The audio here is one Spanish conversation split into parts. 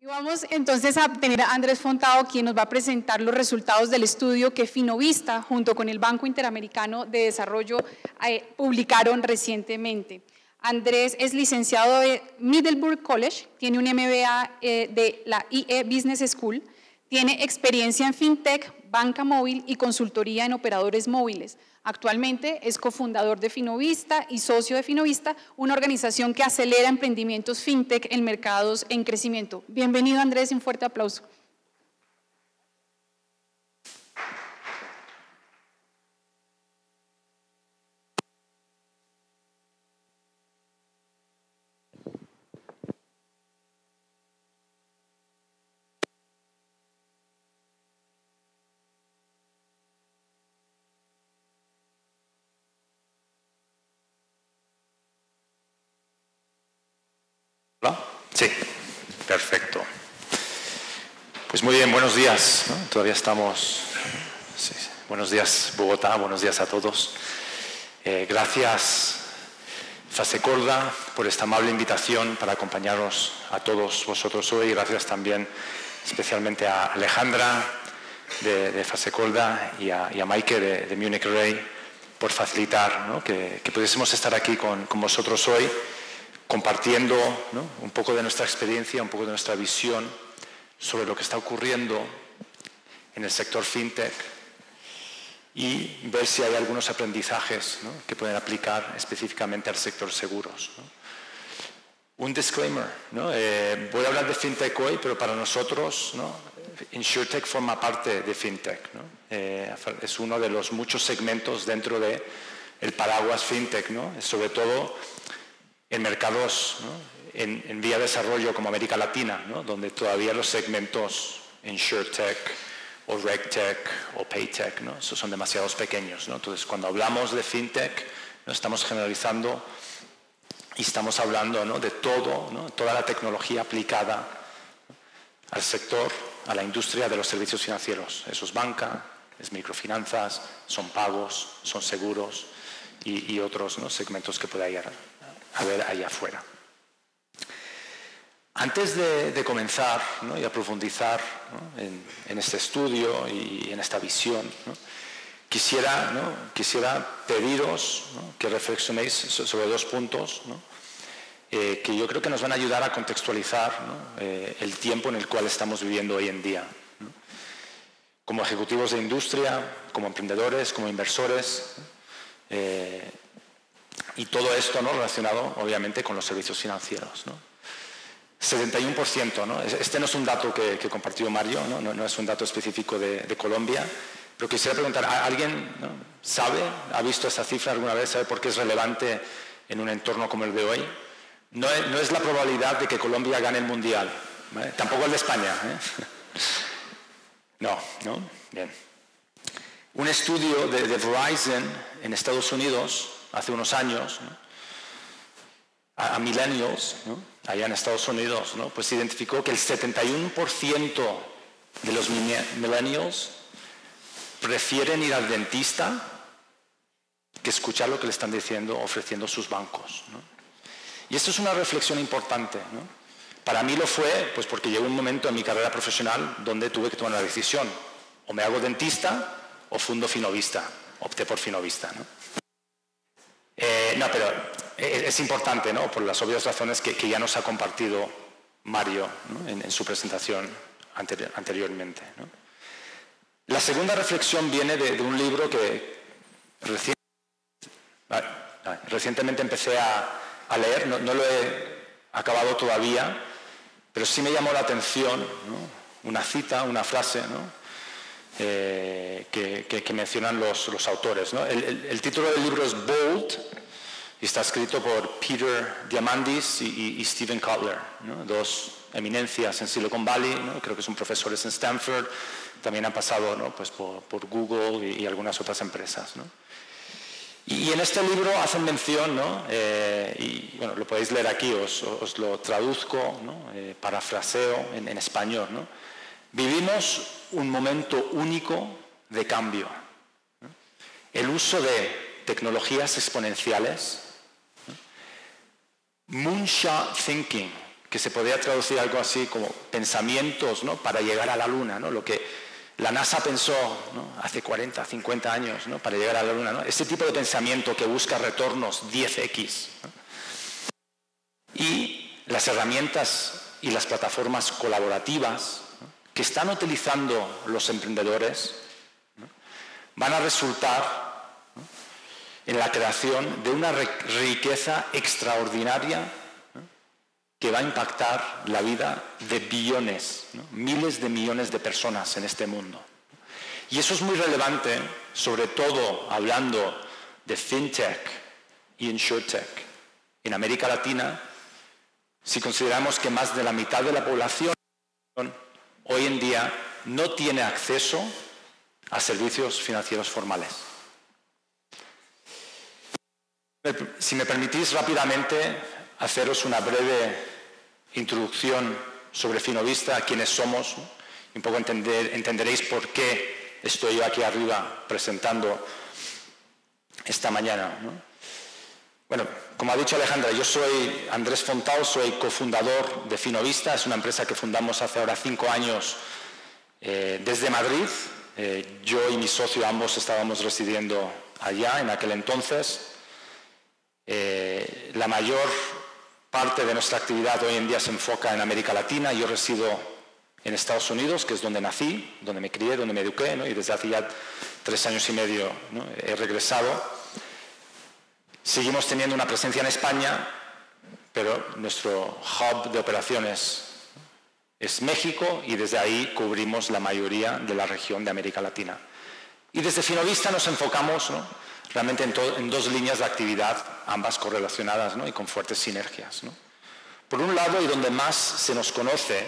Y vamos entonces a tener a Andrés Fontado, quien nos va a presentar los resultados del estudio que Finovista, junto con el Banco Interamericano de Desarrollo, publicaron recientemente. Andrés es licenciado de Middleburg College, tiene un MBA de la IE Business School, tiene experiencia en FinTech, banca móvil y consultoría en operadores móviles. Actualmente es cofundador de Finovista y socio de Finovista, una organización que acelera emprendimientos FinTech en mercados en crecimiento. Bienvenido, Andrés, y un fuerte aplauso. Sí, perfecto. Pues muy bien, buenos días, ¿no? Todavía estamos. Sí. Buenos días, Bogotá, buenos días a todos. Gracias, Fasecorda, por esta amable invitación para acompañaros a todos vosotros hoy. Gracias también especialmente a Alejandra de Fasecorda y a Maike de Munich Re por facilitar, ¿no? que pudiésemos estar aquí con vosotros hoy, compartiendo, ¿no? un poco de nuestra experiencia, un poco de nuestra visión sobre lo que está ocurriendo en el sector FinTech y ver si hay algunos aprendizajes, ¿no? que pueden aplicar específicamente al sector seguros, ¿no? Un disclaimer, ¿no? Voy a hablar de FinTech hoy, pero para nosotros, ¿no? InsurTech forma parte de FinTech, ¿no? Es uno de los muchos segmentos dentro del paraguas FinTech, ¿no? Sobre todo en mercados, ¿no? en vía de desarrollo como América Latina, ¿no? donde todavía los segmentos InsurTech o RegTech o PayTech, ¿no? Esos son demasiado pequeños, ¿no? Entonces, cuando hablamos de FinTech, ¿no? estamos generalizando y estamos hablando, ¿no? de todo, ¿no? toda la tecnología aplicada, ¿no? al sector, a la industria de los servicios financieros. Eso es banca, es microfinanzas, son pagos, son seguros y otros, ¿no? segmentos que puede haber allá afuera. Antes de comenzar, ¿no? y a profundizar, ¿no? en este estudio y en esta visión, ¿no? quisiera pediros, ¿no? que reflexionéis sobre dos puntos, ¿no? Que yo creo que nos van a ayudar a contextualizar, ¿no? El tiempo en el cual estamos viviendo hoy en día, ¿no? Como ejecutivos de industria, como emprendedores, como inversores, ¿no? Y todo esto, ¿no? relacionado obviamente con los servicios financieros, ¿no? 71%, ¿no? Este no es un dato que compartió Mario, no es un dato específico de Colombia, pero quisiera preguntar, ¿alguien, ¿no? sabe, ha visto esta cifra alguna vez, sabe por qué es relevante en un entorno como el de hoy? No es la probabilidad de que Colombia gane el Mundial, ¿vale? Tampoco el de España, ¿eh? No, bien. Un estudio de Verizon en Estados Unidos hace unos años, ¿no? a millennials, ¿no? allá en Estados Unidos, ¿no? pues identificó que el 71% de los millennials prefieren ir al dentista que escuchar lo que le están diciendo, ofreciendo sus bancos, ¿no? Y esto es una reflexión importante, ¿no? Para mí lo fue pues porque llegó un momento en mi carrera profesional donde tuve que tomar una decisión: o me hago dentista o fundo Finovista. Opté por Finovista, ¿no? Pero es importante, ¿no? por las obvias razones que ya nos ha compartido Mario, ¿no? en su presentación anteriormente, ¿no? La segunda reflexión viene de un libro que recientemente empecé a leer, no lo he acabado todavía, pero sí me llamó la atención, ¿no? una cita, una frase, ¿no? que mencionan los autores, ¿no? El título del libro es Bold y está escrito por Peter Diamandis y Steven Kotler, ¿no? Dos eminencias en Silicon Valley, ¿no? Creo que son profesores en Stanford, también han pasado, ¿no? pues por Google y algunas otras empresas, ¿no? Y en este libro hacen mención, ¿no? Y bueno, lo podéis leer aquí, os lo traduzco, ¿no? Parafraseo en español, ¿no? Vivimos un momento único de cambio, ¿no? El uso de tecnologías exponenciales, ¿no? Moonshot thinking, que se podría traducir algo así como pensamientos, ¿no?, para llegar a la Luna, ¿no?, lo que la NASA pensó, ¿no?, hace 40, 50 años, ¿no?, para llegar a la Luna, ¿no?, ese tipo de pensamiento que busca retornos 10x, ¿no?, y las herramientas y las plataformas colaborativas, ¿no?, que están utilizando los emprendedores, ¿no?, van a resultar, ¿no?, en la creación de una riqueza extraordinaria, ¿no?, que va a impactar la vida de billones, ¿no?, miles de millones de personas en este mundo. Y eso es muy relevante, sobre todo hablando de FinTech y InsurTech en América Latina, si consideramos que más de la mitad de la población hoy en día no tiene acceso a servicios financieros formales. Si me permitís rápidamente haceros una breve introducción sobre Finovista, quiénes somos, ¿no?, y un poco entenderéis por qué estoy yo aquí arriba presentando esta mañana, ¿no? Bueno, como ha dicho Alejandra, yo soy Andrés Fontao, soy cofundador de Finovista, es una empresa que fundamos hace ahora 5 años desde Madrid. Yo y mi socio ambos estábamos residiendo allá en aquel entonces. La mayor parte de nuestra actividad hoy en día se enfoca en América Latina. Yo resido en Estados Unidos, que es donde nací, donde me crié, donde me eduqué, ¿no?, y desde hace ya 3 años y medio, ¿no?, he regresado. Seguimos teniendo una presencia en España, pero nuestro hub de operaciones es México y desde ahí cubrimos la mayoría de la región de América Latina. Y desde Finovista nos enfocamos, ¿no?, realmente en 2 líneas de actividad, ambas correlacionadas, ¿no?, y con fuertes sinergias, ¿no? Por un lado, y donde más se nos conoce,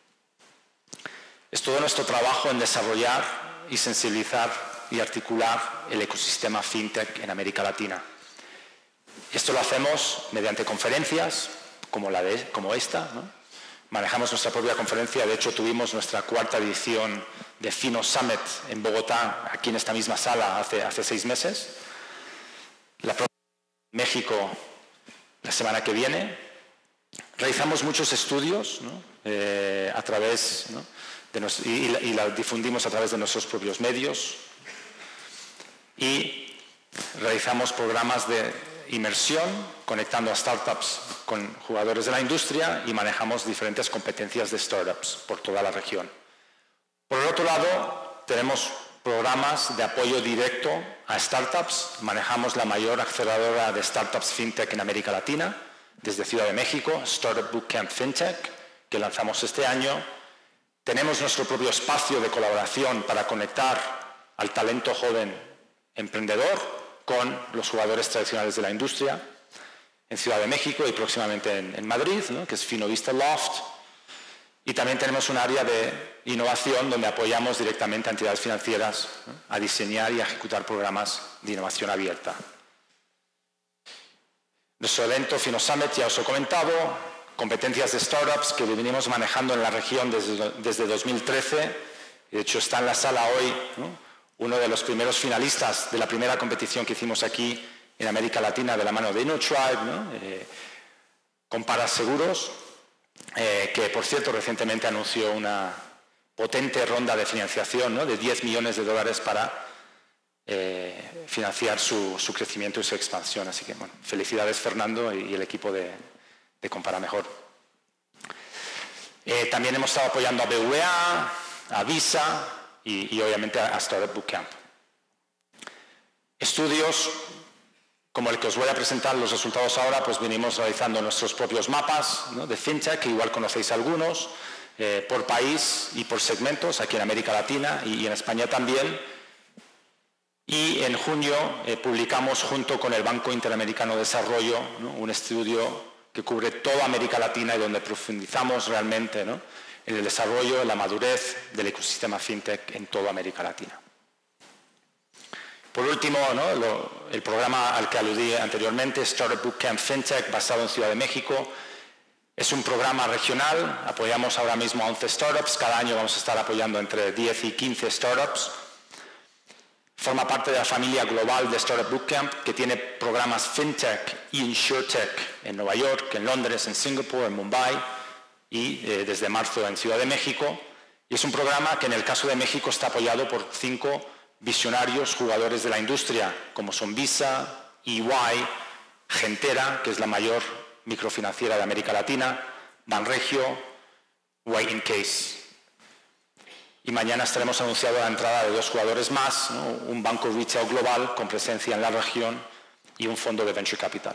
es todo nuestro trabajo en desarrollar y sensibilizar y articular el ecosistema FinTech en América Latina. Esto lo hacemos mediante conferencias como esta, ¿no? Manejamos nuestra propia conferencia, de hecho tuvimos nuestra 4ª edición de Fino Summit en Bogotá, aquí en esta misma sala, hace 6 meses. La próxima en México la semana que viene. Realizamos muchos estudios, ¿no?, a través, ¿no?, y la difundimos a través de nuestros propios medios. Y realizamos programas de inmersión, conectando a startups con jugadores de la industria y manejamos diferentes competencias de startups por toda la región. Por el otro lado, tenemos programas de apoyo directo a startups. Manejamos la mayor aceleradora de startups FinTech en América Latina, desde Ciudad de México, Startup Bootcamp FinTech, que lanzamos este año. Tenemos nuestro propio espacio de colaboración para conectar al talento joven emprendedor con los jugadores tradicionales de la industria en Ciudad de México y próximamente en Madrid, ¿no?, que es Finovista Loft. Y también tenemos un área de innovación donde apoyamos directamente a entidades financieras, ¿no?, a diseñar y a ejecutar programas de innovación abierta. Nuestro evento Fino Summit, ya os he comentado, competencias de startups que venimos manejando en la región desde 2013. De hecho, está en la sala hoy, ¿no?, uno de los primeros finalistas de la primera competición que hicimos aquí en América Latina de la mano de InnoTribe, ¿no?, con Paraseguros, que por cierto recientemente anunció una potente ronda de financiación, ¿no?, de $10 millones para financiar su crecimiento y su expansión. Así que, bueno, felicidades Fernando y el equipo de Compara Mejor. También hemos estado apoyando a BVA, a Visa y obviamente a Startup Bootcamp. Estudios como el que os voy a presentar los resultados ahora, pues venimos realizando nuestros propios mapas, ¿no?, de FinTech, que igual conocéis algunos, por país y por segmentos, aquí en América Latina y en España también. Y en junio publicamos junto con el Banco Interamericano de Desarrollo, ¿no?, un estudio que cubre toda América Latina y donde profundizamos realmente, ¿no?, en el desarrollo, en la madurez del ecosistema FinTech en toda América Latina. Por último, ¿no?, el programa al que aludí anteriormente, Startup Bootcamp FinTech, basado en Ciudad de México, es un programa regional. Apoyamos ahora mismo a 11 startups. Cada año vamos a estar apoyando entre 10 y 15 startups. Forma parte de la familia global de Startup Bootcamp, que tiene programas FinTech y InsurTech en Nueva York, en Londres, en Singapur, en Mumbai, y desde marzo en Ciudad de México. Y es un programa que en el caso de México está apoyado por 5 visionarios jugadores de la industria, como son Visa, EY, Gentera, que es la mayor microfinanciera de América Latina, Banregio, White & Case. Y mañana estaremos anunciando la entrada de 2 jugadores más, ¿no? Un banco retail global con presencia en la región y un fondo de venture capital.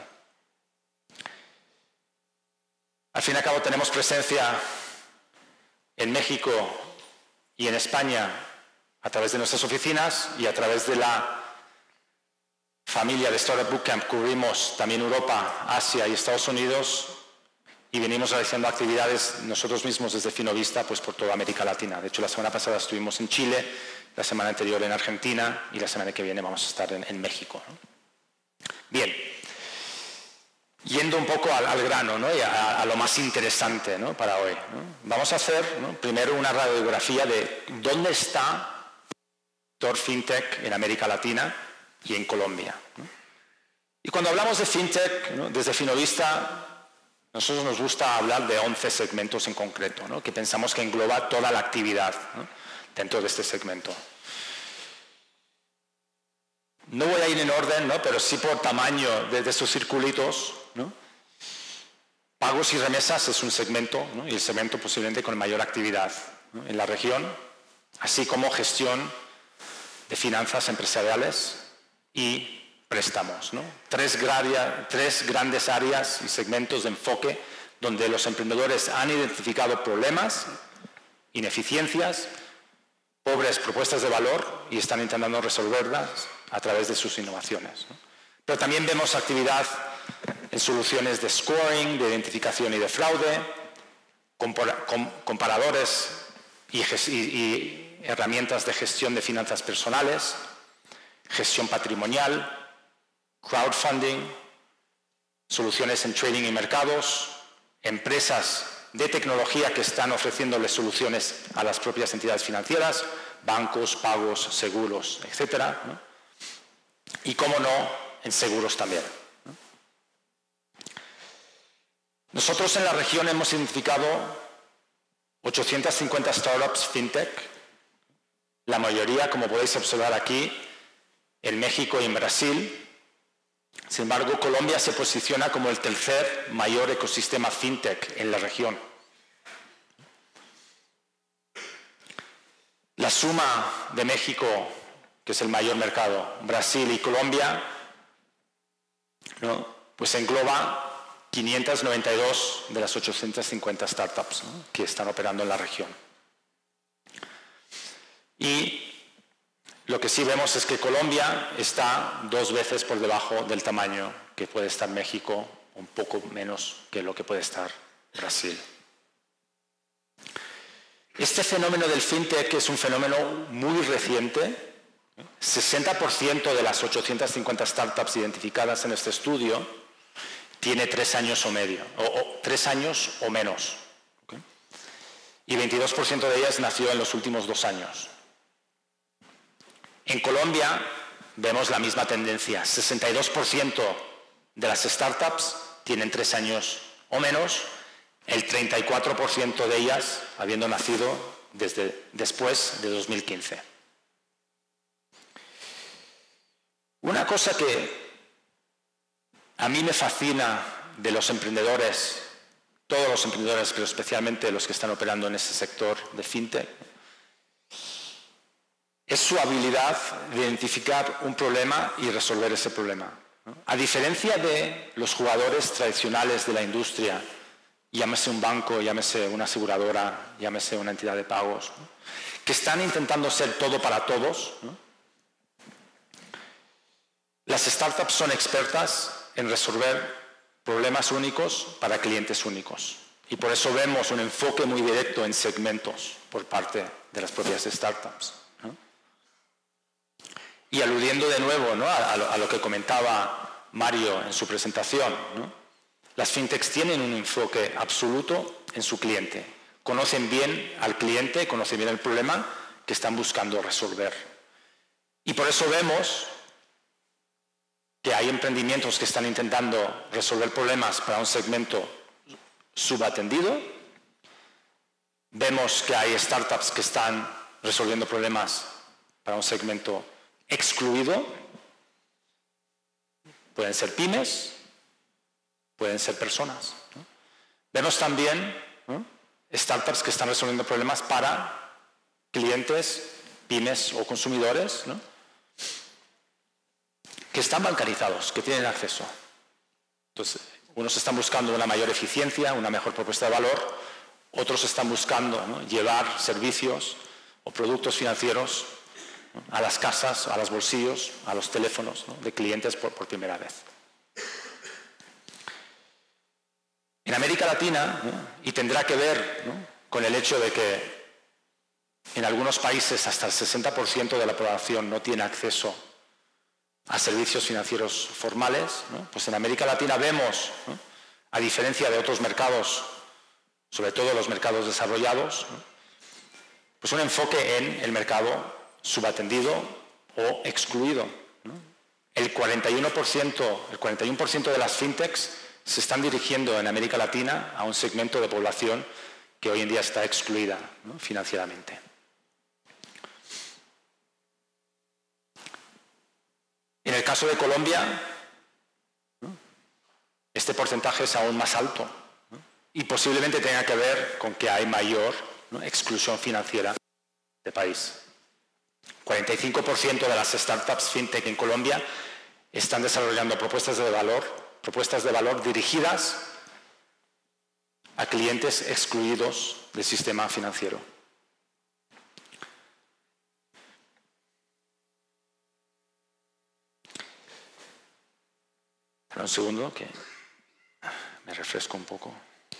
Al fin y al cabo tenemos presencia en México y en España a través de nuestras oficinas y a través de la familia de Startup Bootcamp cubrimos también Europa, Asia y Estados Unidos y venimos realizando actividades nosotros mismos desde Finovista pues por toda América Latina. De hecho, la semana pasada estuvimos en Chile, la semana anterior en Argentina y la semana que viene vamos a estar en México, ¿no? Bien, yendo un poco al grano, ¿no? Y a lo más interesante, ¿no? Para hoy, ¿no? Vamos a hacer, ¿no? Primero una radiografía de dónde está el sector FinTech en América Latina y en Colombia, ¿no? Y cuando hablamos de FinTech, ¿no? Desde Finovista, nosotros nos gusta hablar de 11 segmentos en concreto, ¿no? Que pensamos que engloba toda la actividad, ¿no? Dentro de este segmento. No voy a ir en orden, ¿no? Pero sí por tamaño de estos circulitos, ¿no? Pagos y remesas es un segmento, ¿no? Y el segmento posiblemente con mayor actividad, ¿no? En la región, así como gestión de finanzas empresariales y préstamos, ¿no? Tres grandes áreas y segmentos de enfoque donde los emprendedores han identificado problemas, ineficiencias, pobres propuestas de valor y están intentando resolverlas a través de sus innovaciones, ¿no? Pero también vemos actividad en soluciones de scoring, de identificación y de fraude, comparadores y herramientas de gestión de finanzas personales, gestión patrimonial, crowdfunding, soluciones en trading y mercados, empresas de tecnología que están ofreciéndoles soluciones a las propias entidades financieras, bancos, pagos, seguros, etcétera, ¿no? Y, cómo no, en seguros también, ¿no? Nosotros en la región hemos identificado 850 startups fintech, la mayoría, como podéis observar aquí, en México y en Brasil. Sin embargo, Colombia se posiciona como el tercer mayor ecosistema fintech en la región. La suma de México, que es el mayor mercado, Brasil y Colombia, ¿no? Pues engloba 592 de las 850 startups, ¿no? Que están operando en la región. Y lo que sí vemos es que Colombia está 2 veces por debajo del tamaño que puede estar México, un poco menos que lo que puede estar Brasil. Este fenómeno del fintech es un fenómeno muy reciente. 60% de las 850 startups identificadas en este estudio tiene 3 años o medio, o 3 años o menos, ¿okay? Y 22% de ellas nació en los últimos 2 años. En Colombia vemos la misma tendencia. 62% de las startups tienen 3 años o menos, el 34% de ellas habiendo nacido después de 2015. Una cosa que a mí me fascina de los emprendedores, todos los emprendedores, pero especialmente los que están operando en este sector de fintech, es su habilidad de identificar un problema y resolver ese problema, ¿no? A diferencia de los jugadores tradicionales de la industria, llámese un banco, llámese una aseguradora, llámese una entidad de pagos, ¿no? Que están intentando ser todo para todos, ¿no? Las startups son expertas en resolver problemas únicos para clientes únicos. Y por eso vemos un enfoque muy directo en segmentos por parte de las propias startups, ¿no? Y aludiendo de nuevo, ¿no? a lo que comentaba Mario en su presentación, ¿no? Las fintechs tienen un enfoque absoluto en su cliente. Conocen bien al cliente, conocen bien el problema que están buscando resolver. Y por eso vemos que hay emprendimientos que están intentando resolver problemas para un segmento subatendido Vemos que hay startups que están resolviendo problemas para un segmento excluido. Pueden ser pymes, pueden ser personas, ¿no? Vemos también, ¿no?, startups que están resolviendo problemas para clientes, pymes o consumidores, ¿no?, que están bancarizados, que tienen acceso. Entonces, unos están buscando una mayor eficiencia, una mejor propuesta de valor, otros están buscando, ¿no?, llevar servicios o productos financieros, ¿no?, a las casas, a los bolsillos, a los teléfonos, ¿no?, de clientes por primera vez. En América Latina, ¿no?, y tendrá que ver, ¿no?, con el hecho de que en algunos países hasta el 60% de la población no tiene acceso a servicios financieros formales, ¿no?, pues en América Latina vemos, ¿no?, a diferencia de otros mercados, sobre todo los mercados desarrollados, ¿no?, pues un enfoque en el mercado subatendido o excluido, ¿no? El 41% de las fintechs se están dirigiendo en América Latina a un segmento de población que hoy en día está excluida, ¿no?, financieramente. En el caso de Colombia, ¿no?, este porcentaje es aún más alto, ¿no?, y posiblemente tenga que ver con que hay mayor, ¿no?, exclusión financiera del país. 45% de las startups fintech en Colombia están desarrollando propuestas de valor dirigidas a clientes excluidos del sistema financiero. Espera un segundo que me refresco un poco.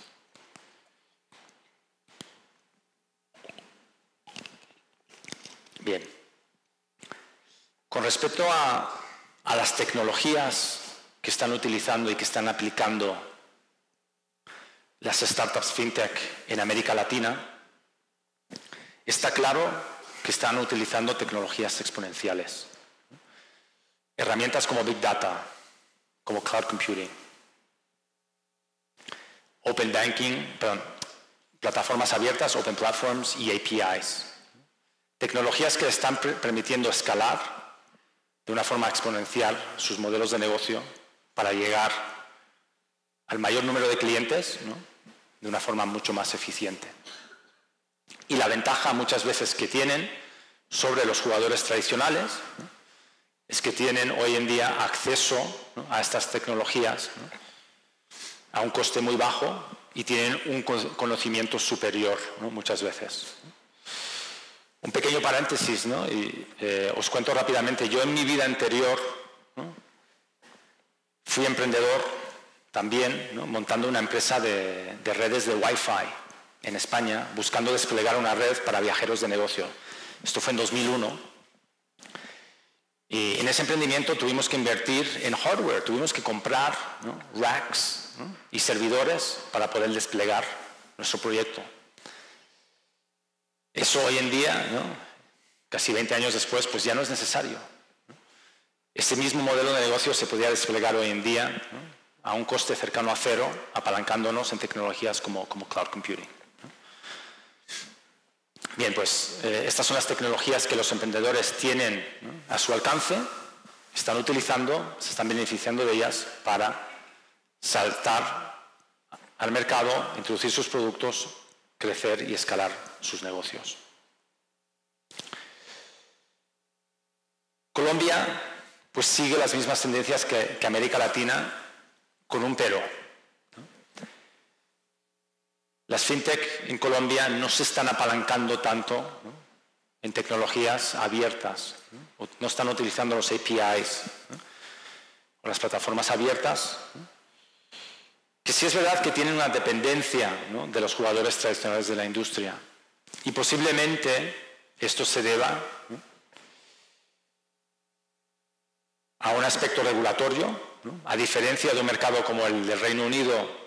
Bien. Con respecto a las tecnologías que están utilizando y que están aplicando las startups fintech en América Latina, está claro que están utilizando tecnologías exponenciales. Herramientas como Big Data, como Cloud Computing, Open Banking, plataformas abiertas, Open Platforms y APIs. Tecnologías que están permitiendo escalar de una forma exponencial sus modelos de negocio para llegar al mayor número de clientes, ¿no?, de una forma mucho más eficiente. Y la ventaja muchas veces que tienen sobre los jugadores tradicionales, ¿no?, es que tienen hoy en día acceso, ¿no?, a estas tecnologías, ¿no?, a un coste muy bajo y tienen un conocimiento superior, ¿no?, muchas veces. Un pequeño paréntesis, ¿no?, y os cuento rápidamente. Yo en mi vida anterior, ¿no?, fui emprendedor también, ¿no?, montando una empresa de redes de Wi-Fi en España, buscando desplegar una red para viajeros de negocio. Esto fue en 2001. Y en ese emprendimiento tuvimos que invertir en hardware, tuvimos que comprar, ¿no?, racks, ¿no?, y servidores para poder desplegar nuestro proyecto. Eso hoy en día, ¿no?, casi 20 años después, pues ya no es necesario, ¿no? Este mismo modelo de negocio se podría desplegar hoy en día, ¿no?, a un coste cercano a cero, apalancándonos en tecnologías como Cloud Computing, ¿no? Bien, pues estas son las tecnologías que los emprendedores tienen, ¿no?, a su alcance, están utilizando, se están beneficiando de ellas para saltar al mercado, introducir sus productos, crecer y escalar sus negocios. Colombia, pues sigue las mismas tendencias que América Latina, con un pero, ¿no? Las fintech en Colombia no se están apalancando tanto, ¿no?, en tecnologías abiertas, ¿no?, no están utilizando los APIs, ¿no?, o las plataformas abiertas, ¿no?, que sí es verdad que tienen una dependencia, ¿no?, de los jugadores tradicionales de la industria. Y posiblemente esto se deba, ¿no?, a un aspecto regulatorio, ¿no?, a diferencia de un mercado como el del Reino Unido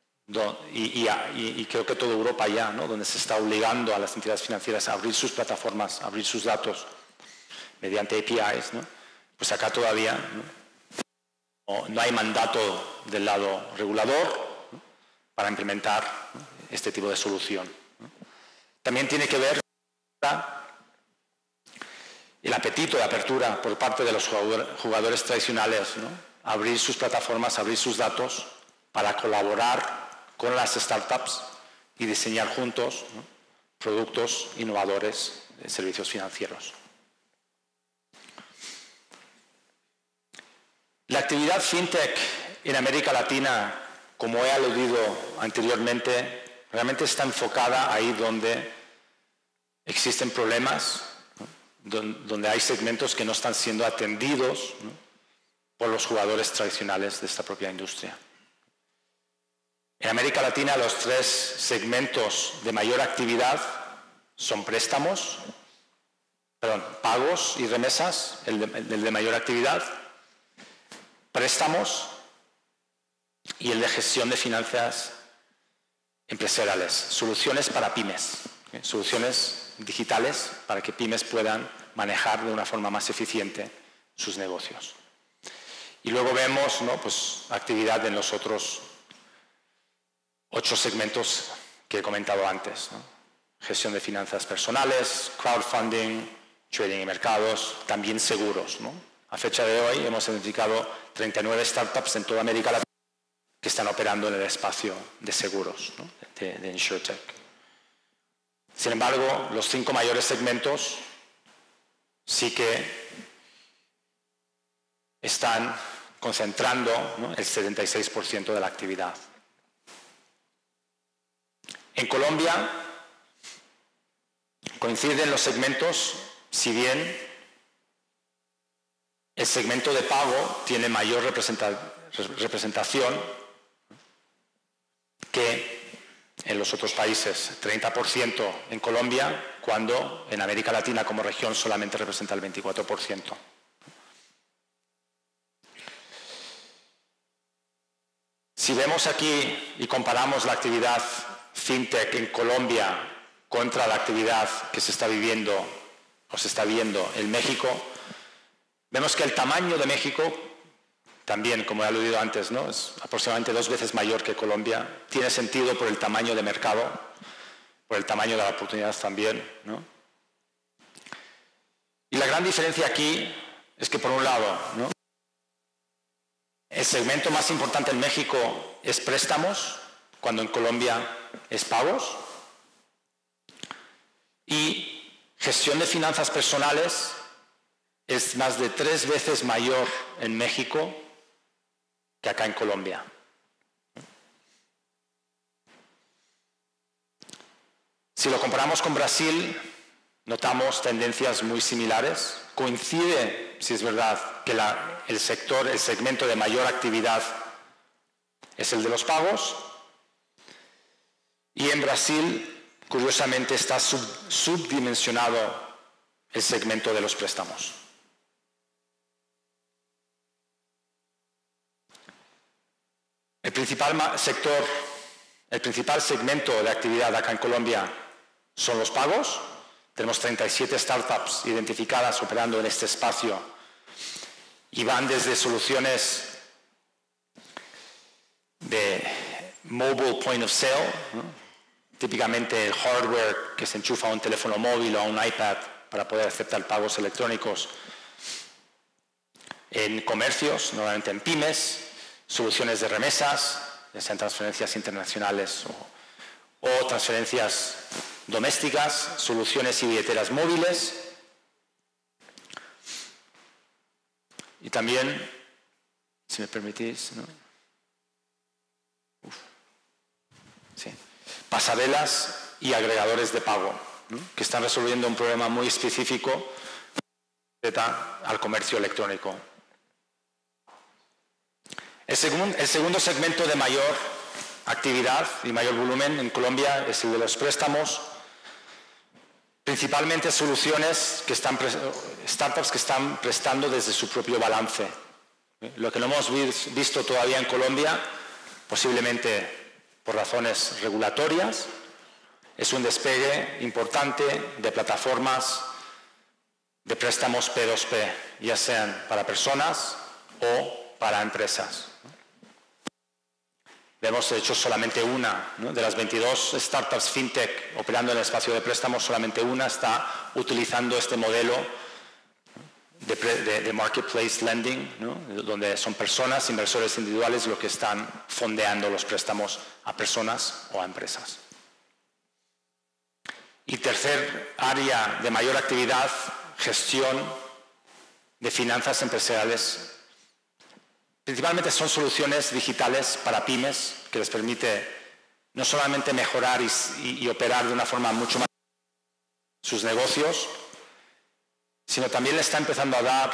y creo que toda Europa ya, ¿no?, donde se está obligando a las entidades financieras a abrir sus plataformas, a abrir sus datos mediante APIs, ¿no?, pues acá todavía, no hay mandato del lado regulador, ¿no?, para implementar, ¿no?, este tipo de solución, ¿no? también tiene que ver con el apetito de apertura por parte de los jugadores tradicionales, ¿no? Abrir sus plataformas, abrir sus datos para colaborar con las startups y diseñar juntos, ¿no?, productos innovadores de servicios financieros. La actividad fintech en América Latina, como he aludido anteriormente, realmente está enfocada ahí donde existen problemas, ¿no?, donde hay segmentos que no están siendo atendidos, ¿no?, por los jugadores tradicionales de esta propia industria. En América Latina los 3 segmentos de mayor actividad son pagos y remesas, el de mayor actividad, préstamos y el de gestión de finanzas empresariales, soluciones para pymes, soluciones digitales para que pymes puedan manejar de una forma más eficiente sus negocios. Y luego vemos, ¿no?, pues, actividad en los otros 8 segmentos que he comentado antes, ¿no? Gestión de finanzas personales, crowdfunding, trading y mercados, también seguros, ¿no? A fecha de hoy hemos identificado 39 startups en toda América Latina que están operando en el espacio de seguros, ¿no?, de InsurTech. Sin embargo, los 5 mayores segmentos sí que están concentrando, ¿no?, el 76% de la actividad. En Colombia coinciden los segmentos, si bien el segmento de pago tiene mayor representación que en los otros países, 30% en Colombia, cuando en América Latina como región solamente representa el 24%. Si vemos aquí y comparamos la actividad fintech en Colombia contra la actividad que se está viviendo o se está viendo en México, vemos que el tamaño de México, también, como he aludido antes, ¿no?, es aproximadamente 2 veces mayor que Colombia. Tiene sentido por el tamaño de mercado, por el tamaño de la oportunidad también, ¿no? Y la gran diferencia aquí es que, por un lado, ¿no?, el segmento más importante en México es préstamos, cuando en Colombia es pagos. Y gestión de finanzas personales es más de 3 veces mayor en México que acá en Colombia. Si lo comparamos con Brasil, notamos tendencias muy similares. Coincide, si es verdad, que el segmento de mayor actividad es el de los pagos. Y en Brasil, curiosamente, está subdimensionado el segmento de los préstamos. El principal segmento de actividad acá en Colombia son los pagos. Tenemos 37 startups identificadas operando en este espacio y van desde soluciones de mobile point of sale, ¿no?, típicamente el hardware que se enchufa a un teléfono móvil o a un iPad para poder aceptar pagos electrónicos en comercios, normalmente en pymes, soluciones de remesas, ya sean transferencias internacionales o transferencias domésticas, soluciones y billeteras móviles. Y también, si me permitís, ¿no?, sí, pasarelas y agregadores de pago, ¿no?, que están resolviendo un problema muy específico al comercio electrónico. El segundo segmento de mayor actividad y mayor volumen en Colombia es el de los préstamos, principalmente soluciones startups que están prestando desde su propio balance. Lo que no hemos visto todavía en Colombia, posiblemente por razones regulatorias, es un despegue importante de plataformas de préstamos P2P, ya sean para personas o para empresas. Vemos, de hecho, solamente una, ¿no? De las 22 startups fintech operando en el espacio de préstamos, solamente una está utilizando este modelo de marketplace lending, ¿no? Donde son personas, inversores individuales, lo que están fondeando los préstamos a personas o a empresas. Y tercer área de mayor actividad, gestión de finanzas empresariales. Principalmente son soluciones digitales para pymes que les permite no solamente mejorar y operar de una forma mucho más sus negocios, sino también le está empezando a dar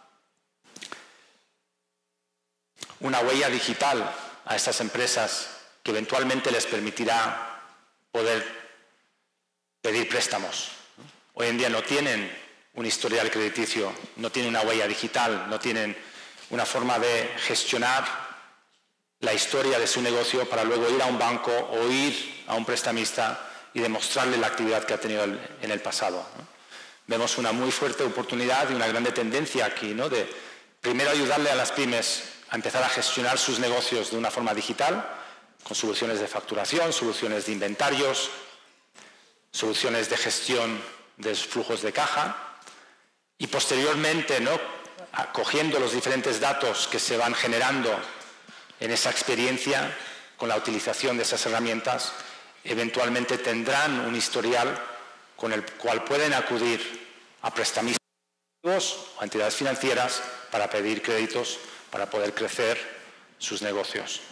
una huella digital a estas empresas que eventualmente les permitirá poder pedir préstamos. Hoy en día no tienen un historial crediticio, no tienen una huella digital, no tienen una forma de gestionar la historia de su negocio para luego ir a un banco o ir a un prestamista y demostrarle la actividad que ha tenido en el pasado, ¿no? Vemos una muy fuerte oportunidad y una grande tendencia aquí, ¿no? De primero ayudarle a las pymes a empezar a gestionar sus negocios de una forma digital, con soluciones de facturación, soluciones de inventarios, soluciones de gestión de flujos de caja y posteriormente, ¿no? Cogiendo los diferentes datos que se van generando en esa experiencia con la utilización de esas herramientas, eventualmente tendrán un historial con el cual pueden acudir a prestamistas o entidades financieras para pedir créditos para poder crecer sus negocios.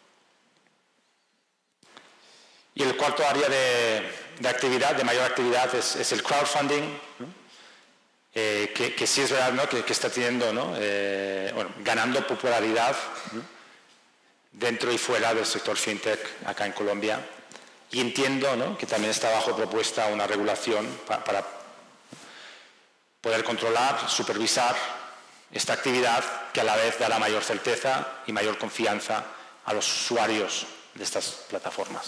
Y el cuarto área de actividad, de mayor actividad, es el crowdfunding, ¿no? Que sí es verdad, ¿no? que está teniendo, ¿no? Bueno, ganando popularidad, ¿no? Dentro y fuera del sector fintech acá en Colombia. Y entiendo, ¿no? que también está bajo propuesta una regulación para poder controlar, supervisar esta actividad que a la vez dará mayor certeza y mayor confianza a los usuarios de estas plataformas.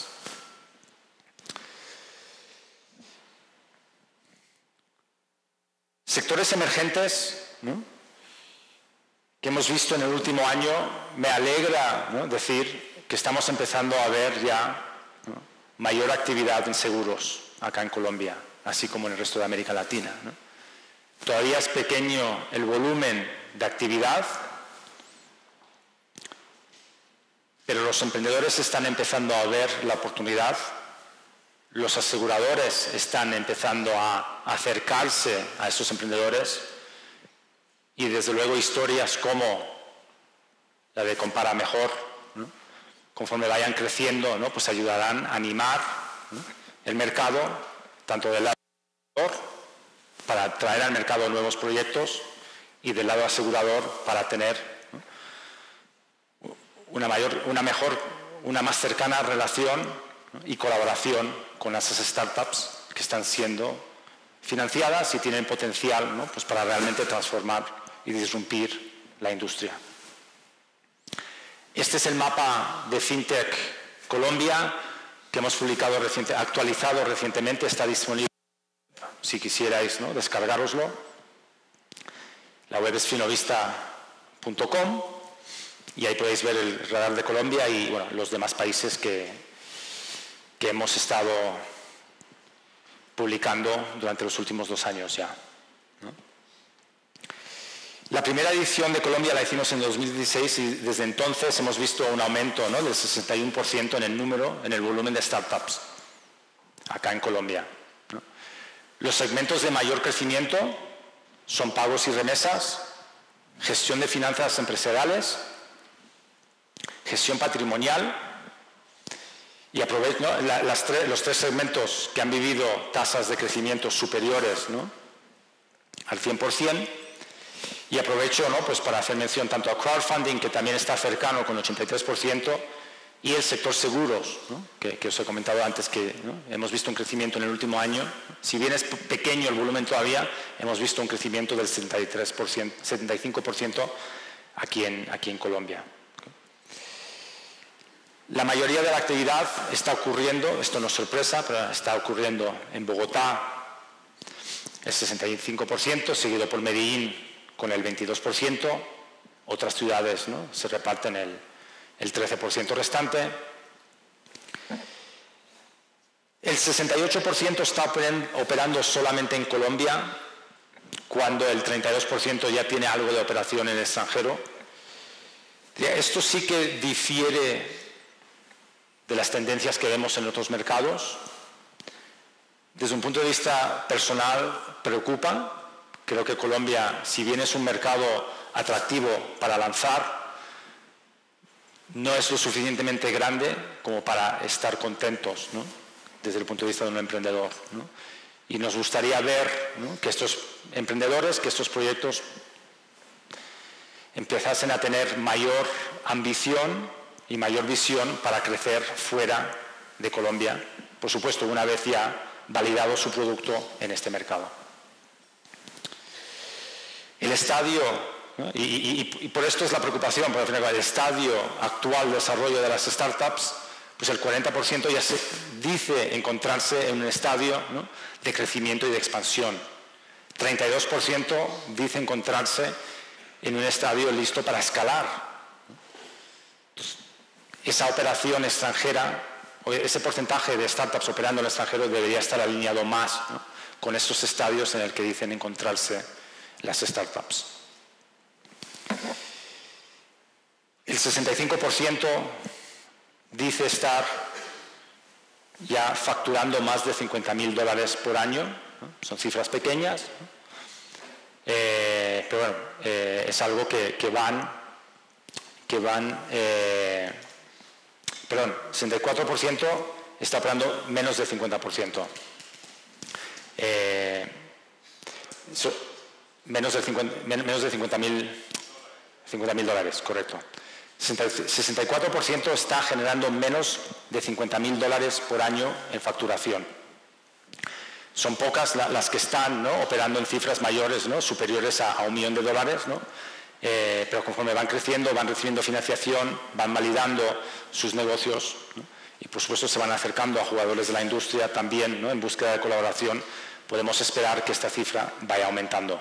Sectores emergentes, ¿no? que hemos visto en el último año, me alegra, ¿no? decir que estamos empezando a ver ya, ¿no? mayor actividad en seguros acá en Colombia, así como en el resto de América Latina, ¿no? Todavía es pequeño el volumen de actividad, pero los emprendedores están empezando a ver la oportunidad, los aseguradores están empezando a acercarse a estos emprendedores y desde luego historias como la de Compara Mejor, ¿no? conforme vayan creciendo, ¿no? pues ayudarán a animar, ¿no? el mercado, tanto del lado asegurador, para traer al mercado nuevos proyectos y del lado asegurador para tener, ¿no? una más cercana relación, ¿no? y colaboración con esas startups que están siendo financiadas y tienen potencial, ¿no? pues para realmente transformar y disrumpir la industria. Este es el mapa de FinTech Colombia que hemos publicado actualizado recientemente, está disponible si quisierais, ¿no? descargároslo. La web es finovista.com y ahí podéis ver el radar de Colombia y bueno, los demás países que hemos estado publicando durante los últimos 2 años ya, ¿no? La primera edición de Colombia la hicimos en 2016 y desde entonces hemos visto un aumento, ¿no? del 61% en el volumen de startups acá en Colombia, ¿no? Los segmentos de mayor crecimiento son pagos y remesas, gestión de finanzas empresariales, gestión patrimonial y aprovecho, ¿no? los 3 segmentos que han vivido tasas de crecimiento superiores, ¿no? al 100%. Y aprovecho, ¿no? pues para hacer mención tanto a crowdfunding, que también está cercano con 83%, y el sector seguros, ¿no? que os he comentado antes que, ¿no? hemos visto un crecimiento en el último año. Si bien es pequeño el volumen todavía, hemos visto un crecimiento del 75% aquí en Colombia. La mayoría de la actividad está ocurriendo, esto no es sorpresa, pero está ocurriendo en Bogotá, el 65%, seguido por Medellín con el 22%, otras ciudades, ¿no? se reparten el 13% restante. El 68% está operando solamente en Colombia, cuando el 32% ya tiene algo de operación en el extranjero. Esto sí que difiere de las tendencias que vemos en otros mercados. Desde un punto de vista personal, preocupa. Creo que Colombia, si bien es un mercado atractivo para lanzar, no es lo suficientemente grande como para estar contentos, ¿no?, desde el punto de vista de un emprendedor, ¿no? Y nos gustaría ver, ¿no?, que estos emprendedores, que estos proyectos empezasen a tener mayor ambición y mayor visión para crecer fuera de Colombia, por supuesto, una vez ya validado su producto en este mercado. El estadio, ¿no?, y por esto es la preocupación, porque al final el estadio actual de desarrollo de las startups, pues el 40% ya se dice encontrarse en un estadio, ¿no?, de crecimiento y de expansión. 32% dice encontrarse en un estadio listo para escalar. Entonces, esa operación extranjera, o ese porcentaje de startups operando en el extranjero debería estar alineado más, ¿no?, con estos estadios en el que dicen encontrarse las startups. El 65% dice estar ya facturando más de $50.000 por año, ¿no? Son cifras pequeñas, ¿no? Pero bueno, es algo perdón, 64% está operando menos del 50%. Menos de $50.000, correcto. 64% está generando menos de $50.000 por año en facturación. Son pocas las que están, ¿no?, operando en cifras mayores, ¿no?, superiores a $1 millón, ¿no? Pero conforme van creciendo, van recibiendo financiación, van validando sus negocios, ¿no?, y por supuesto se van acercando a jugadores de la industria también, ¿no?, en búsqueda de colaboración. Podemos esperar que esta cifra vaya aumentando.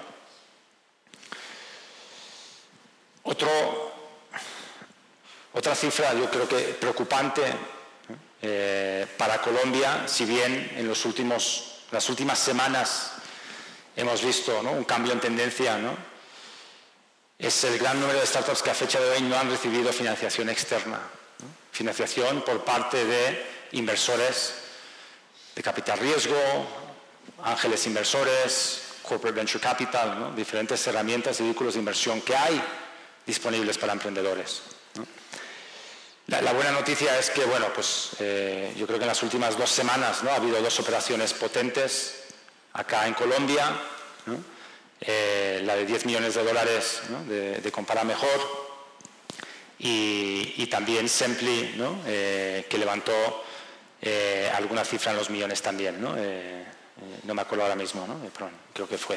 Otra cifra, yo creo que preocupante para Colombia, si bien en las últimas semanas hemos visto, ¿no?, un cambio en tendencia, ¿no?, es el gran número de startups que a fecha de hoy no han recibido financiación externa, ¿no?, financiación por parte de inversores de capital riesgo, ángeles inversores, corporate venture capital, ¿no?, diferentes herramientas y vehículos de inversión que hay disponibles para emprendedores, ¿no? La buena noticia es que, bueno, pues yo creo que en las últimas 2 semanas, ¿no?, ha habido 2 operaciones potentes acá en Colombia, ¿no?, la de $10 millones, ¿no?, de Compara Mejor, y también Sempli, ¿no?, que levantó alguna cifra en los millones también, ¿no? No me acuerdo ahora mismo, ¿no?, pero creo que fue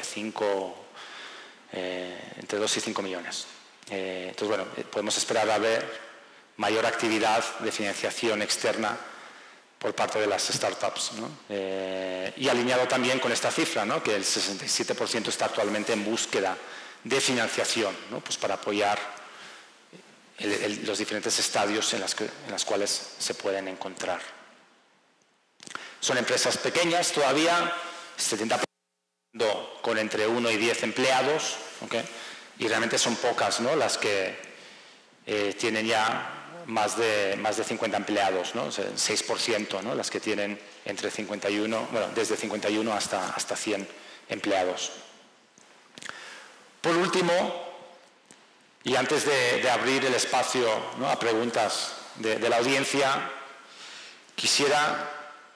entre 2 y 5 millones. Entonces, bueno, podemos esperar a ver mayor actividad de financiación externa por parte de las startups, ¿no? Y alineado también con esta cifra, ¿no?, que el 67% está actualmente en búsqueda de financiación, ¿no?, pues para apoyar los diferentes estadios en las cuales se pueden encontrar. Son empresas pequeñas todavía, 70% con entre 1 y 10 empleados, ¿okay?, y realmente son pocas, ¿no?, las que tienen ya más de 50 empleados, ¿no? O sea, 6%, ¿no?, las que tienen entre 51, bueno, desde 51 hasta 100 empleados. Por último, y antes de abrir el espacio, ¿no?, a preguntas de la audiencia, quisiera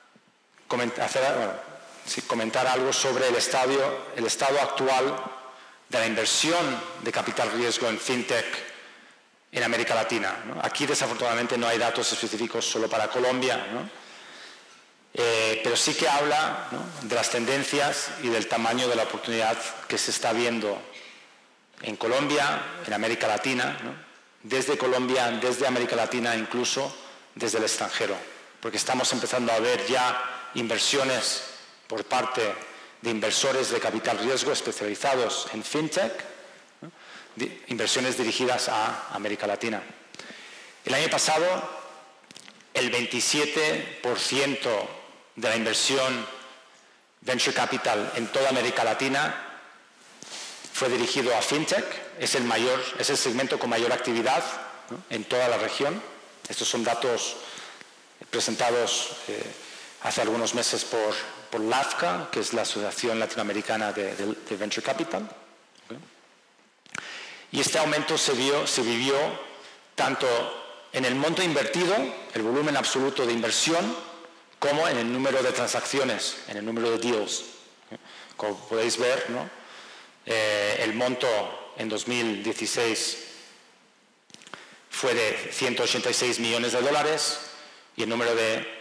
comentar algo sobre el estado actual de la inversión de capital riesgo en fintech en América Latina, ¿no? Aquí desafortunadamente no hay datos específicos solo para Colombia, ¿no?, pero sí que habla, ¿no?, de las tendencias y del tamaño de la oportunidad que se está viendo en Colombia, en América Latina, ¿no?, desde Colombia, desde América Latina, incluso desde el extranjero, porque estamos empezando a ver ya inversiones por parte de inversores de capital riesgo especializados en fintech, ¿no?, inversiones dirigidas a América Latina. El año pasado, el 27% de la inversión Venture Capital en toda América Latina fue dirigido a FinTech. Es el segmento con mayor actividad, ¿no?, en toda la región. Estos son datos presentados hace algunos meses por LAFCA, que es la Asociación Latinoamericana de Venture Capital. ¿Okay? Y este aumento se vivió tanto en el monto invertido, el volumen absoluto de inversión, como en el número de transacciones, en el número de deals. Como podéis ver, ¿no?, el monto en 2016 fue de 186 millones de dólares y el número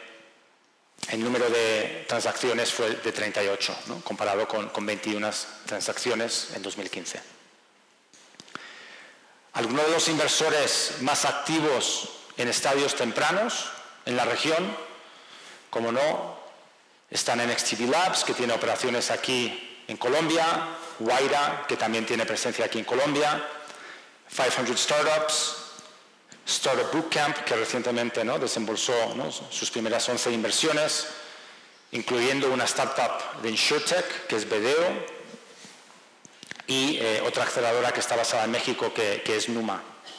de transacciones fue de 38, ¿no?, comparado con 21 transacciones en 2015. Algunos de los inversores más activos en estadios tempranos en la región, como no, están en NXTV Labs, que tiene operaciones aquí en Colombia, Wayra, que también tiene presencia aquí en Colombia, 500 Startups, Startup Bootcamp, que recientemente, ¿no?, desembolsó, ¿no?, sus primeras 11 inversiones, incluyendo una startup de InsurTech, que es Vedeo, y otra aceleradora que está basada en México, que es Numa.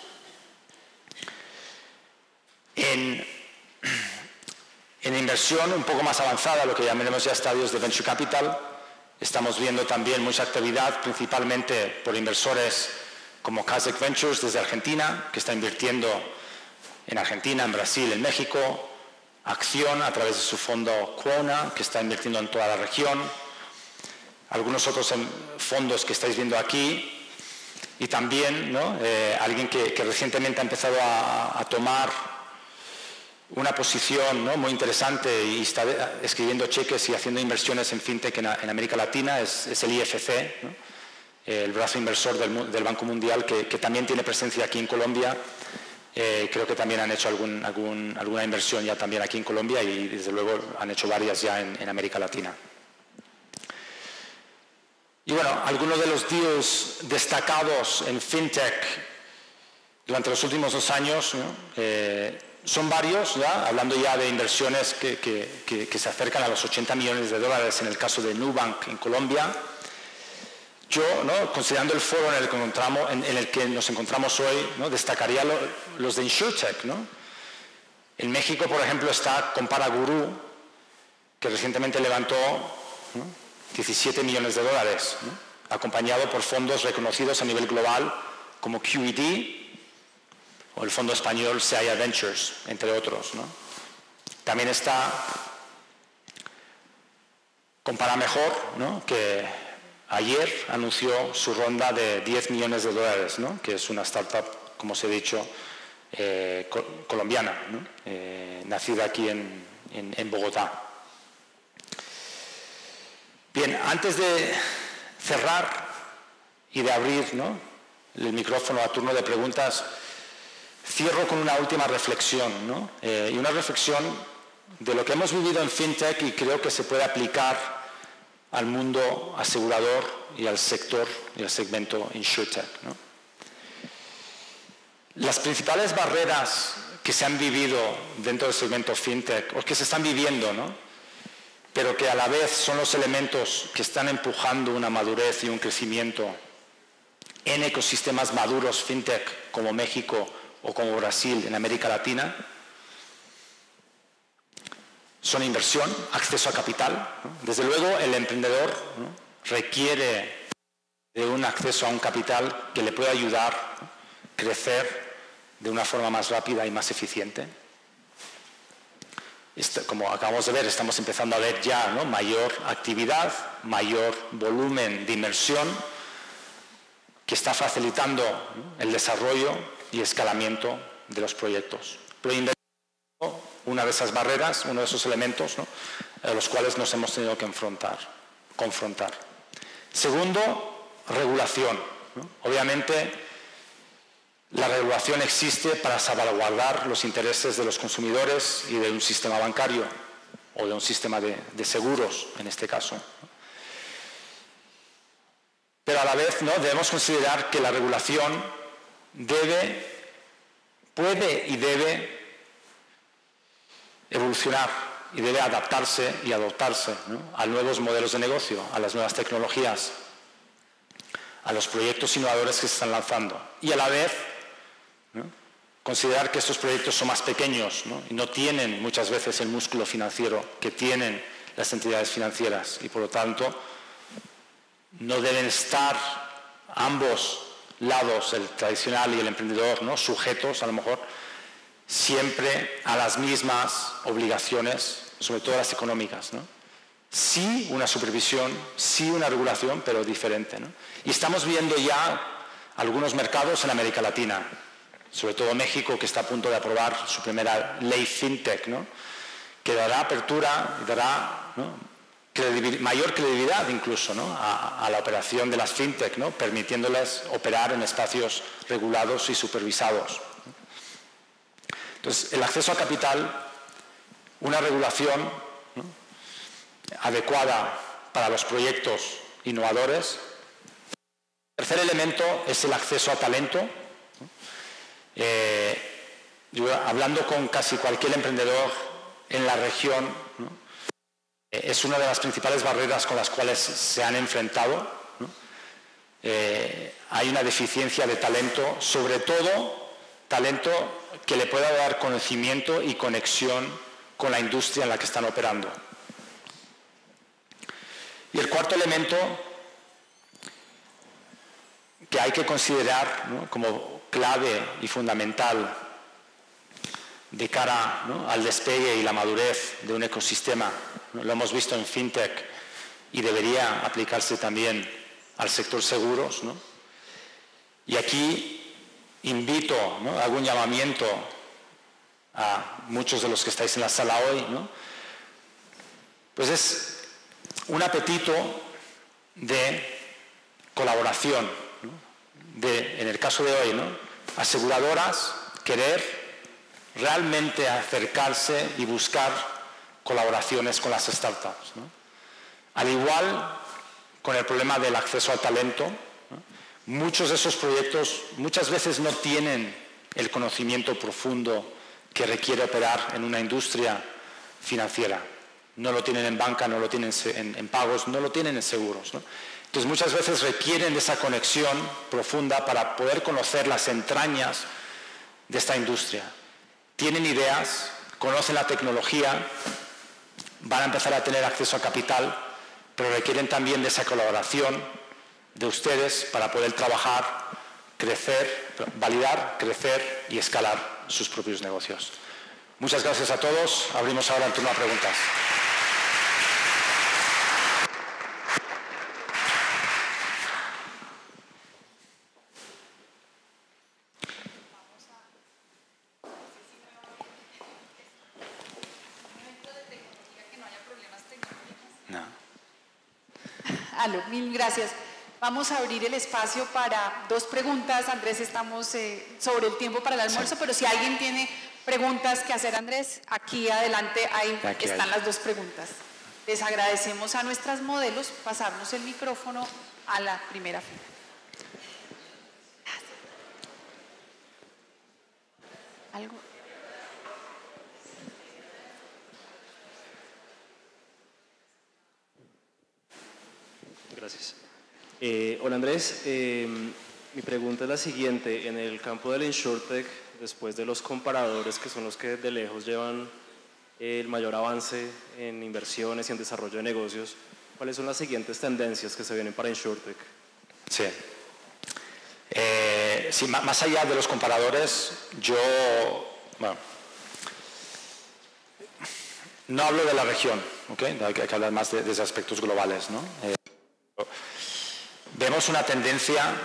En inversión un poco más avanzada, lo que llamaremos ya estadios de Venture Capital, estamos viendo también mucha actividad, principalmente por inversores como Kazakh Ventures desde Argentina, que está invirtiendo en Argentina, en Brasil, en México. Acción, a través de su fondo Quona, que está invirtiendo en toda la región. Algunos otros fondos que estáis viendo aquí. Y también, ¿no?, alguien que recientemente ha empezado a tomar una posición, ¿no?, muy interesante y está escribiendo cheques y haciendo inversiones en FinTech en América Latina, es el IFC, ¿no?, el brazo inversor del Banco Mundial, que también tiene presencia aquí en Colombia. Creo que también han hecho alguna inversión ya también aquí en Colombia y desde luego han hecho varias ya en América Latina. Y bueno, algunos de los deals destacados en FinTech durante los últimos 2 años, ¿no?, son varios, ya hablando ya de inversiones que se acercan a los 80 millones de dólares en el caso de Nubank en Colombia. Yo, ¿no?, considerando el foro en el que nos encontramos hoy, ¿no?, destacaría los de InsurTech, ¿no? En México, por ejemplo, está ComparaGuru, que recientemente levantó, ¿no?, 17 millones de dólares, ¿no?, acompañado por fondos reconocidos a nivel global como QED o el fondo español Seaya Ventures, entre otros, ¿no? También está ComparaMejor, ¿no?, que ayer anunció su ronda de 10 millones de dólares, ¿no?, que es una startup, como os he dicho, colombiana, ¿no?, nacida aquí en Bogotá. Bien, antes de cerrar y de abrir, ¿no?, el micrófono a turno de preguntas, cierro con una última reflexión, ¿no?, y una reflexión de lo que hemos vivido en FinTech y creo que se puede aplicar al mundo asegurador y al sector y al segmento InsurTech, ¿no? Las principales barreras que se han vivido dentro del segmento FinTech, o que se están viviendo, ¿no?, pero que a la vez son los elementos que están empujando una madurez y un crecimiento en ecosistemas maduros FinTech como México o como Brasil en América Latina, son inversión, acceso a capital, ¿no? Desde luego el emprendedor, ¿no?, requiere de un acceso a un capital que le pueda ayudar a crecer de una forma más rápida y más eficiente. Como acabamos de ver, estamos empezando a ver ya, ¿no?, mayor actividad, mayor volumen de inversión que está facilitando, ¿no?, el desarrollo y escalamiento de los proyectos. Pero una de esas barreras, uno de esos elementos, ¿no?, a los cuales nos hemos tenido que confrontar. Segundo, regulación, ¿no? Obviamente, la regulación existe para salvaguardar los intereses de los consumidores y de un sistema bancario o de un sistema de seguros, en este caso. Pero a la vez, ¿no?, debemos considerar que la regulación debe puede y debe evolucionar y debe adaptarse y adoptarse, ¿no?, a nuevos modelos de negocio, a las nuevas tecnologías, a los proyectos innovadores que se están lanzando y a la vez, ¿no?, considerar que estos proyectos son más pequeños, ¿no?, y no tienen muchas veces el músculo financiero que tienen las entidades financieras y por lo tanto no deben estar ambos lados, el tradicional y el emprendedor, ¿no?, sujetos a lo mejor siempre a las mismas obligaciones, sobre todo las económicas, ¿no? Sí una supervisión, sí una regulación, pero diferente, ¿no? Y estamos viendo ya algunos mercados en América Latina, sobre todo México, que está a punto de aprobar su primera ley FinTech, ¿no?, que dará apertura y dará, ¿no?, mayor credibilidad incluso, ¿no?, a la operación de las FinTech, ¿no?, permitiéndoles operar en espacios regulados y supervisados. Entonces, el acceso a capital, una regulación, ¿no?, adecuada para los proyectos innovadores. El tercer elemento es el acceso a talento. Yo, hablando con casi cualquier emprendedor en la región, ¿no?, es una de las principales barreras con las cuales se han enfrentado, ¿no? Hay una deficiencia de talento, sobre todo talento que le pueda dar conocimiento y conexión con la industria en la que están operando. Y el cuarto elemento que hay que considerar, ¿no?, como clave y fundamental de cara, ¿no?, al despegue y la madurez de un ecosistema, ¿no?, lo hemos visto en FinTech y debería aplicarse también al sector seguros, ¿no? Y aquí invito, ¿no?, hago un llamamiento a muchos de los que estáis en la sala hoy, ¿no?, pues es un apetito de colaboración, ¿no?, en el caso de hoy, ¿no?, aseguradoras querer realmente acercarse y buscar colaboraciones con las startups, ¿no? Al igual con el problema del acceso al talento, ¿no?, muchos de esos proyectos muchas veces no tienen el conocimiento profundo que requiere operar en una industria financiera. No lo tienen en banca, no lo tienen en pagos, no lo tienen en seguros, ¿no? Entonces muchas veces requieren de esa conexión profunda para poder conocer las entrañas de esta industria. Tienen ideas, conocen la tecnología, van a empezar a tener acceso a capital, pero requieren también de esa colaboración de ustedes para poder trabajar, crecer, validar, crecer y escalar sus propios negocios. Muchas gracias a todos. Abrimos ahora el turno a preguntas. Aló, mil gracias. Vamos a abrir el espacio para dos preguntas. Andrés, estamos sobre el tiempo para el almuerzo, sí, pero si alguien tiene preguntas que hacer, Andrés, aquí adelante están las dos preguntas. Les agradecemos a nuestras modelos pasarnos el micrófono a la primera fila. ¿Algo? Gracias. Hola Andrés, mi pregunta es la siguiente. En el campo del InsurTech, después de los comparadores que son los que de lejos llevan el mayor avance en inversiones y en desarrollo de negocios, ¿cuáles son las siguientes tendencias que se vienen para InsurTech? Sí. Sí, más allá de los comparadores, yo, bueno, no hablo de la región, ¿okay? Hay que hablar más de aspectos globales, ¿no? Vemos una tendencia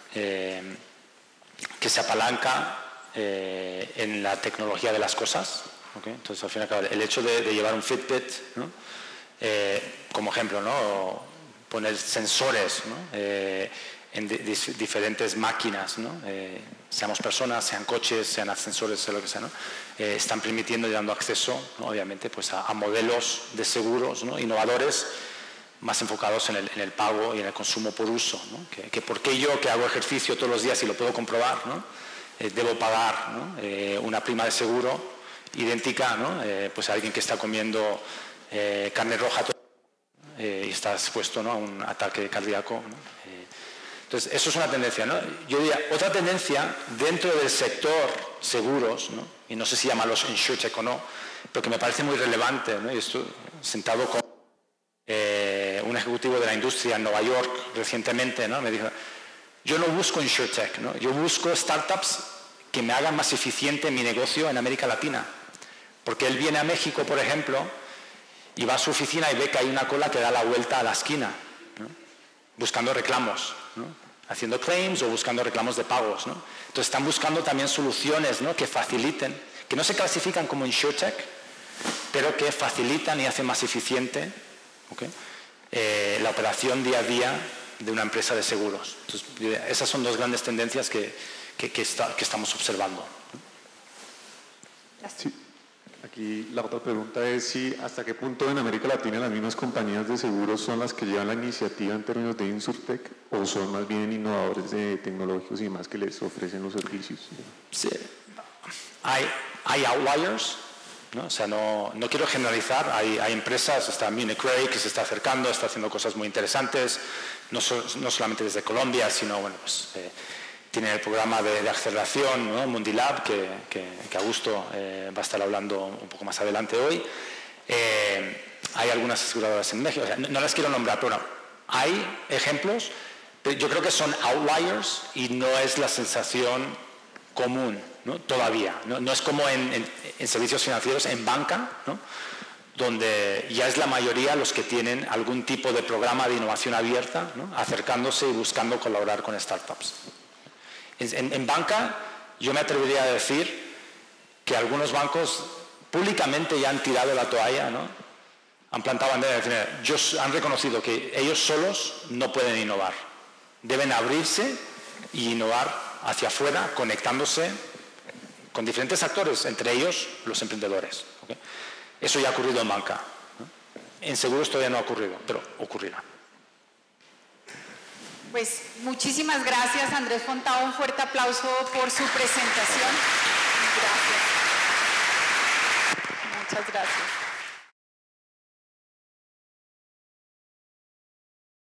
que se apalanca en la tecnología de las cosas, ¿okay? Entonces, al final, el hecho de llevar un Fitbit, ¿no?, como ejemplo, ¿no?, o poner sensores, ¿no?, en diferentes máquinas, ¿no?, seamos personas, sean coches, sean ascensores, sea lo que sea, ¿no?, están permitiendo y dando acceso, ¿no?, obviamente, pues a modelos de seguros, ¿no?, innovadores, más enfocados en el pago y en el consumo por uso, ¿no? Que por qué yo, que hago ejercicio todos los días y lo puedo comprobar, ¿no?, debo pagar, ¿no? Una prima de seguro idéntica, ¿no? Pues a alguien que está comiendo carne roja y está expuesto, ¿no? a un ataque cardíaco, ¿no? Entonces, eso es una tendencia, ¿no? Yo diría, otra tendencia dentro del sector seguros, ¿no? Y no sé si llamarlos insurtech o no, pero que me parece muy relevante, ¿no? Y estoy sentado con un ejecutivo de la industria en Nueva York recientemente, ¿no? Me dijo, yo no busco insurtech, ¿no? Yo busco startups que me hagan más eficiente mi negocio en América Latina. Porque él viene a México, por ejemplo, y va a su oficina y ve que hay una cola que da la vuelta a la esquina, ¿no? Buscando reclamos, ¿no? Haciendo claims o buscando reclamos de pagos, ¿no? Entonces están buscando también soluciones, ¿no? Que faciliten, que no se clasifican como insurtech, pero que facilitan y hacen más eficiente, ¿okay? La operación día a día de una empresa de seguros. Entonces, esas son dos grandes tendencias que estamos observando. Sí. Aquí la otra pregunta es si hasta qué punto en América Latina las mismas compañías de seguros son las que llevan la iniciativa en términos de insurtech o son más bien innovadores tecnológicos y demás que les ofrecen los servicios. Sí. Hay outliers, ¿no? O sea, no quiero generalizar, hay empresas, está Munich Re que se está acercando, está haciendo cosas muy interesantes, no solamente desde Colombia, sino, bueno, pues tiene el programa de aceleración, ¿no? Mundilab, que Augusto va a estar hablando un poco más adelante hoy. Hay algunas aseguradoras en México, o sea, no las quiero nombrar, pero no, hay ejemplos, pero yo creo que son outliers y no es la sensación común, ¿no? Todavía. No es como en servicios financieros, en banca, ¿no? Donde ya es la mayoría los que tienen algún tipo de programa de innovación abierta, ¿no? Acercándose y buscando colaborar con startups. En banca, yo me atrevería a decir que algunos bancos públicamente ya han tirado la toalla, ¿no? Han plantado bandera de han reconocido que ellos solos no pueden innovar. Deben abrirse y innovar hacia afuera, conectándose con diferentes actores, entre ellos los emprendedores. ¿Okay? Eso ya ha ocurrido en banca, ¿no? En seguros todavía no ha ocurrido, pero ocurrirá. Pues muchísimas gracias, Andrés Fontao. Un fuerte aplauso por su presentación. Gracias. Muchas gracias.